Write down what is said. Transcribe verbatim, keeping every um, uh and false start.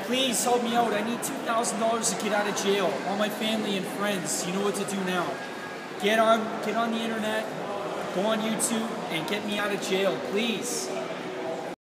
Please help me out. I need two thousand dollars to get out of jail. All my family and friends, you know what to do now. Get on, get on the internet, go on YouTube, and get me out of jail, please.